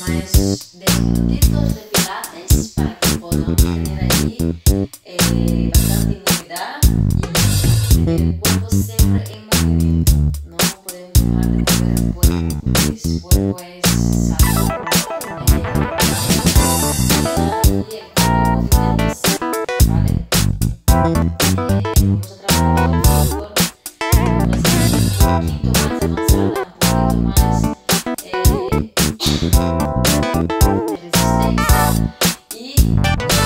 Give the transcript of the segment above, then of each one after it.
más de minutitos de pilates para que podamos tener ahí bastante inmunidad y tener el cuerpo siempre en movimiento. No podemos dejar de mover el cuerpo, porque el cuerpo es salud. Y el cuerpo movimiento, ¿vale? Vamos a trabajar con el fútbol, vamos a hacer un poquito más avanzada, un poquito más de resistencia y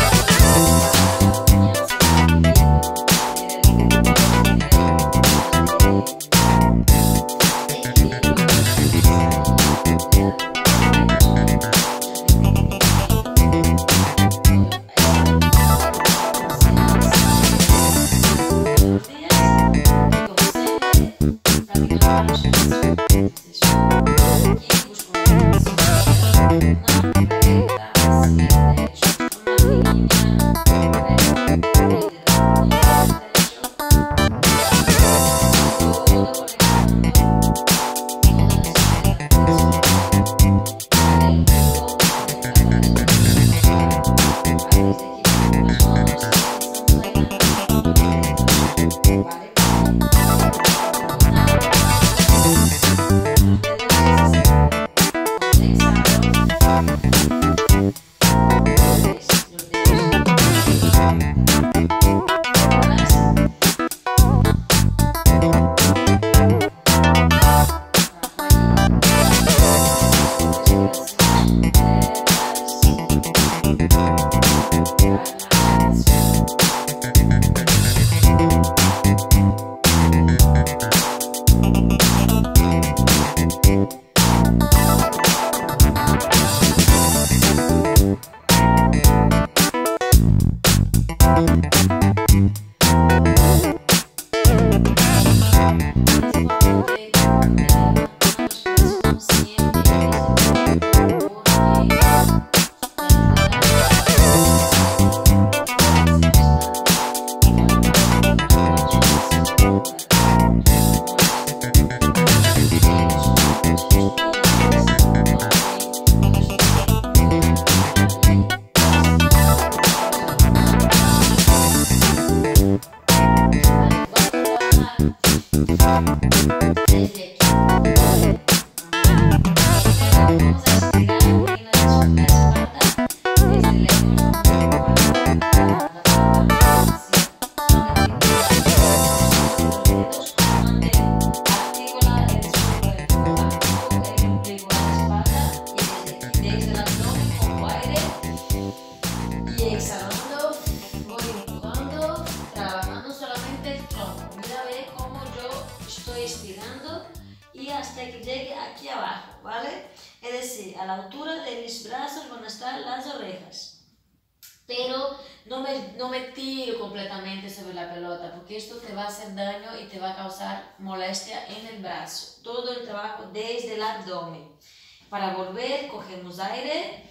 estirando y hasta que llegue aquí abajo, ¿vale? Es decir, a la altura de mis brazos van a estar las orejas. Pero no me tiro completamente sobre la pelota, porque esto te va a hacer daño y te va a causar molestia en el brazo. Todo el trabajo desde el abdomen. Para volver, cogemos aire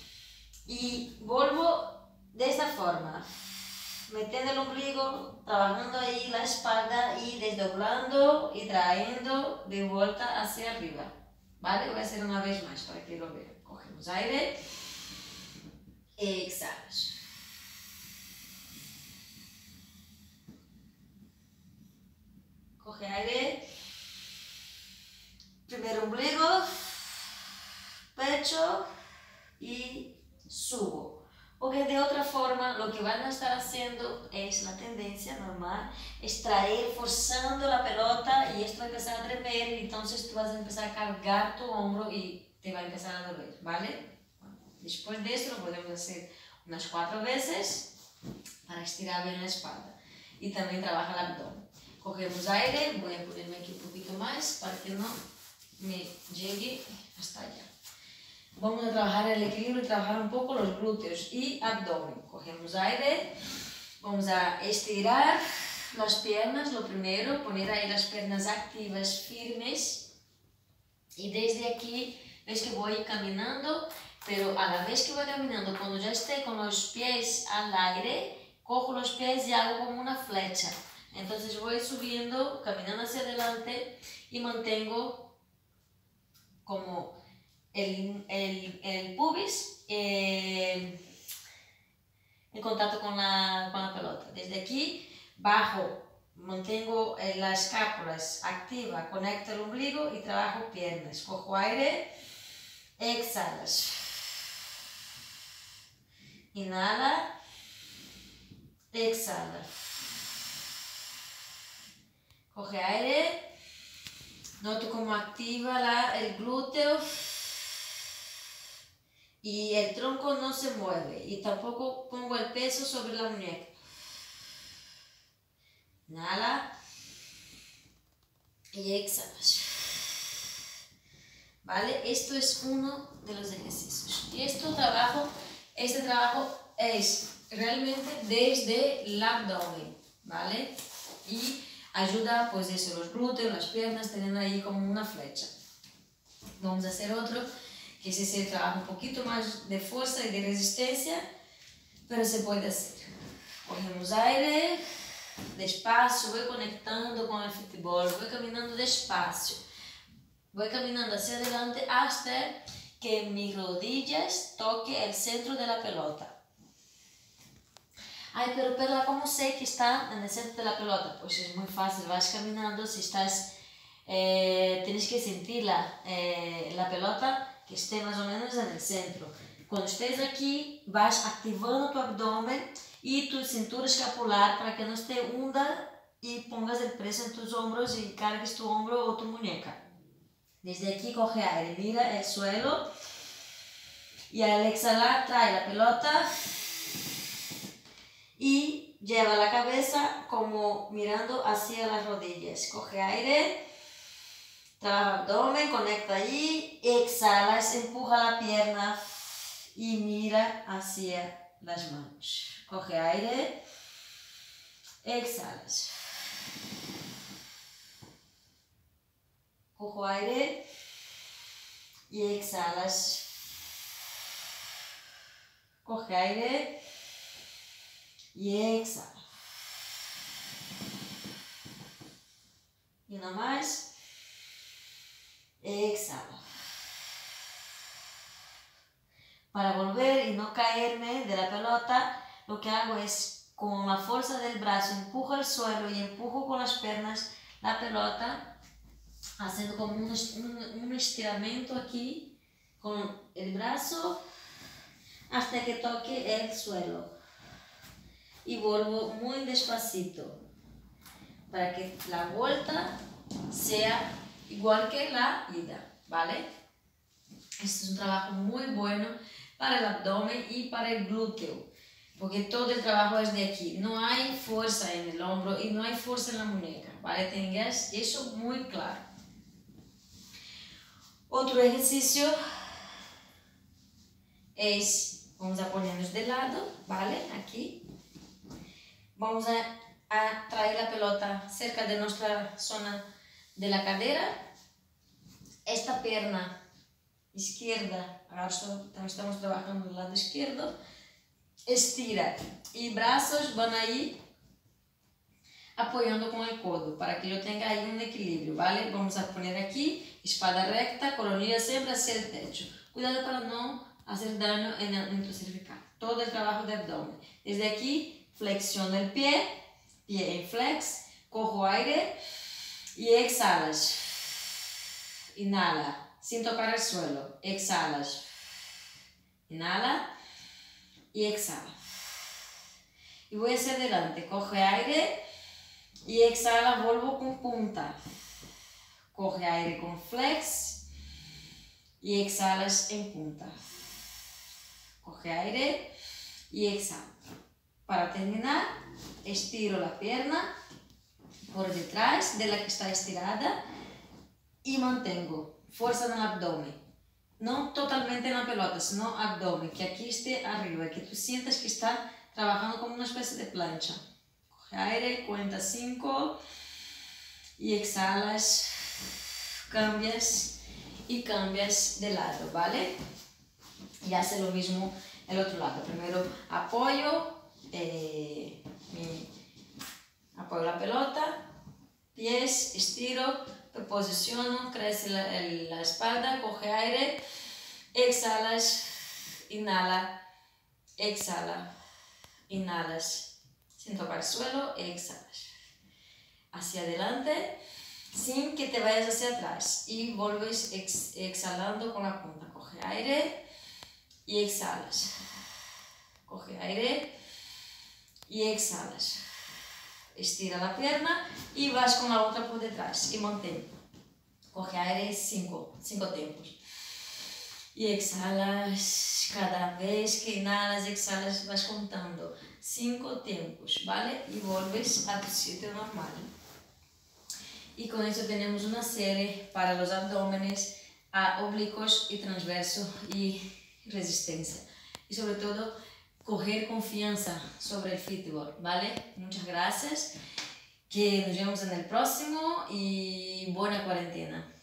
y vuelvo de esta forma. Metiendo el ombligo, trabajando ahí la espalda y desdoblando y trayendo de vuelta hacia arriba, ¿vale? Voy a hacer una vez más para que lo vean. Cogemos aire, exhalas. Coge aire, primero ombligo, pecho y subo. Porque de otra forma lo que van a estar haciendo es la tendencia normal, es traer, forzando la pelota y esto va a empezar a tremer y entonces tú vas a empezar a cargar tu hombro y te va a empezar a doler, ¿vale? Bueno, después de esto lo podemos hacer unas 4 veces para estirar bien la espalda y también trabaja el abdomen. Cogemos aire, voy a ponerme aquí un poquito más para que no me llegue hasta allá. Vamos a trabajar el equilibrio y trabajar un poco los glúteos y abdomen. Cogemos aire, vamos a estirar las piernas, lo primero, poner ahí las piernas activas, firmes. Y desde aquí, ves que voy caminando, pero a la vez que voy caminando, cuando ya esté con los pies al aire, cojo los pies y hago como una flecha. Entonces voy subiendo, caminando hacia adelante y mantengo como el pubis en contacto con la pelota. Desde aquí bajo, mantengo la escápula activa, conecto el ombligo y trabajo piernas. Cojo aire, exhalas. Inhala, exhala. Coge aire. Noto cómo activa el glúteo y el tronco no se mueve y tampoco pongo el peso sobre la muñeca. Inhala y exhalas. ¿Vale? Esto es uno de los ejercicios. Y este trabajo es realmente desde el abdomen, ¿vale? Y ayuda, pues eso, los glúteos, las piernas, teniendo ahí como una flecha. Vamos a hacer otro, que es ese trabajo un poquito más de fuerza y de resistencia, pero se puede hacer. Cogemos aire, despacio, voy conectando con el fútbol, voy caminando despacio. Voy caminando hacia adelante hasta que mis rodillas toquen el centro de la pelota. Ay, pero Perla, ¿cómo sé que está en el centro de la pelota? Pues es muy fácil, vas caminando, si estás, tienes que sentir la pelota que esté más o menos en el centro. Cuando estés aquí, vas activando tu abdomen y tu cintura escapular para que no esté hunda y pongas el peso en tus hombros y cargues tu hombro o tu muñeca. Desde aquí coge aire, mira el suelo y al exhalar trae la pelota y lleva la cabeza como mirando hacia las rodillas. Coge aire, trabaja abdomen, conecta allí, exhalas, empuja la pierna y mira hacia las manos. Coge aire, exhalas. Cojo aire y exhalas. Coge aire y exhala. Y una más. Exhala. Para volver y no caerme de la pelota, lo que hago es con la fuerza del brazo empujo al suelo y empujo con las piernas la pelota, haciendo como un estiramiento aquí con el brazo hasta que toque el suelo. Y vuelvo muy despacito para que la vuelta sea igual que la ida, ¿vale? Este es un trabajo muy bueno para el abdomen y para el glúteo, porque todo el trabajo es de aquí. No hay fuerza en el hombro y no hay fuerza en la muñeca, ¿vale? Tengas eso muy claro. Otro ejercicio es, vamos a ponernos de lado, ¿vale? Aquí. Vamos a traer la pelota cerca de nuestra zona de la cadera. Esta pierna izquierda, ahora estamos trabajando el lado izquierdo, estira y brazos van ahí apoyando con el codo para que yo tenga ahí un equilibrio, ¿vale? Vamos a poner aquí, espalda recta, coronilla siempre hacia el techo. Cuidado para no hacer daño en tu cervical. Todo el trabajo de abdomen. Desde aquí, flexión del pie en flex, cojo aire y exhalas. Inhala, sin tocar el suelo. Exhalas. Inhala y exhala. Y voy hacia adelante. Coge aire y exhala, vuelvo con punta. Coge aire con flex y exhalas en punta. Coge aire y exhala. Para terminar, estiro la pierna por detrás de la que está estirada y mantengo fuerza en el abdomen. No totalmente en la pelota, sino abdomen, que aquí esté arriba, que tú sientas que está trabajando como una especie de plancha. Coge aire, cuenta 5 y exhalas, cambias y cambias de lado, ¿vale? Y hace lo mismo el otro lado. Primero apoyo, apoyo la pelota, pies, estiro, posiciono, crece la espalda, coge aire Exhalas, inhala, exhala, inhalas, sin tocar el suelo, exhalas. Hacia adelante, sin que te vayas hacia atrás. Y vuelves exhalando con la punta. Coge aire y exhalas. Coge aire y exhalas. Estira la pierna y vas con la otra por detrás y mantén. Coge aire 5 tiempos. Y exhalas, cada vez que inhalas, exhalas, vas contando 5 tiempos, ¿vale? Y vuelves a tu sitio normal. Y con eso tenemos una serie para los abdómenes, oblicuos y transverso y resistencia. Y sobre todo, coger confianza sobre el fútbol, ¿vale? Muchas gracias, que nos vemos en el próximo y buena cuarentena.